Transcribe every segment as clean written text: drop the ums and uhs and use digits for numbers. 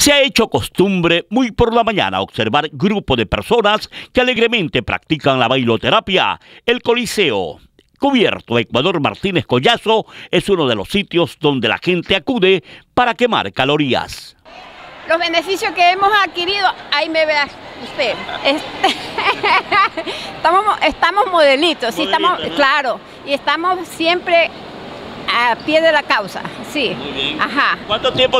Se ha hecho costumbre muy por la mañana observar grupo de personas que alegremente practican la bailoterapia. El Coliseo Cubierto Ecuador Martínez Collazo es uno de los sitios donde la gente acude para quemar calorías. Los beneficios que hemos adquirido, ahí me vea usted, estamos modelitos, sí, estamos, ¿no? Claro, y estamos siempre a pie de la causa, sí. Muy bien. Ajá. ¿Cuánto tiempo?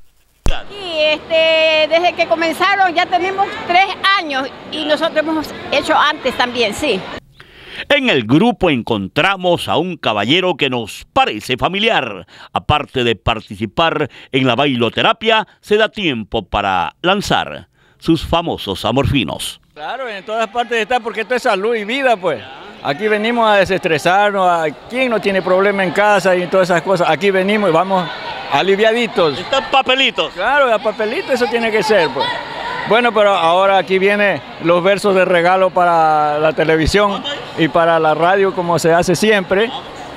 Sí, desde que comenzaron ya tenemos 3 años y nosotros hemos hecho antes también, sí. En el grupo encontramos a un caballero que nos parece familiar. Aparte de participar en la bailoterapia, se da tiempo para lanzar sus famosos amorfinos. Claro, en todas partes está porque esto es salud y vida, pues. Aquí venimos a desestresarnos, a quien no tiene problema en casa y todas esas cosas. Aquí venimos y vamos aliviaditos. ¿Están papelitos? Claro, a papelitos eso tiene que ser, pues. Bueno, pero ahora aquí vienen los versos de regalo para la televisión y para la radio, como se hace siempre.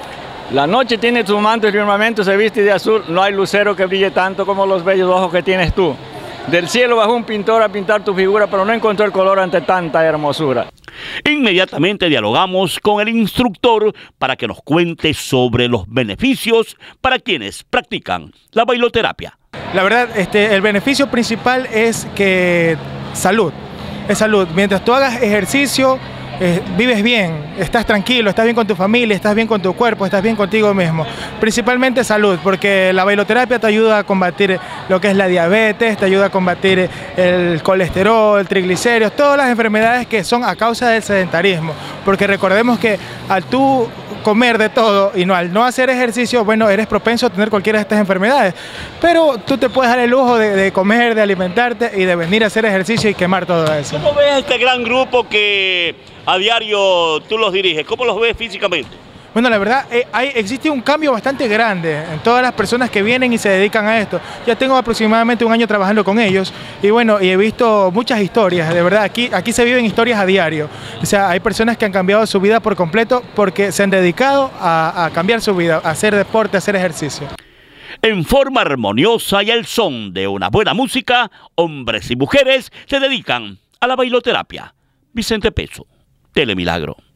La noche tiene su manto y firmamento, se viste de azul. No hay lucero que brille tanto como los bellos ojos que tienes tú. Del cielo bajó un pintor a pintar tu figura, pero no encontró el color ante tanta hermosura. Inmediatamente dialogamos con el instructor para que nos cuente sobre los beneficios para quienes practican la bailoterapia. La verdad, el beneficio principal es que salud, es salud. Mientras tú hagas ejercicio, vives bien, estás tranquilo, estás bien con tu familia, estás bien con tu cuerpo, estás bien contigo mismo. Principalmente salud, porque la bailoterapia te ayuda a combatir lo que es la diabetes, te ayuda a combatir el colesterol, triglicéridos, todas las enfermedades que son a causa del sedentarismo. Porque recordemos que al tú comer de todo y al no hacer ejercicio, bueno, eres propenso a tener cualquiera de estas enfermedades. Pero tú te puedes dar el lujo de comer, de alimentarte y de venir a hacer ejercicio y quemar todo eso. ¿Cómo ves este gran grupo que a diario tú los diriges? ¿Cómo los ves físicamente? Bueno, la verdad, existe un cambio bastante grande en todas las personas que vienen y se dedican a esto. Ya tengo aproximadamente 1 año trabajando con ellos y bueno, y he visto muchas historias, de verdad, aquí se viven historias a diario. O sea, hay personas que han cambiado su vida por completo porque se han dedicado a cambiar su vida, a hacer deporte, a hacer ejercicio. En forma armoniosa y al son de una buena música, hombres y mujeres se dedican a la bailoterapia. Vicente Peso, Telemilagro.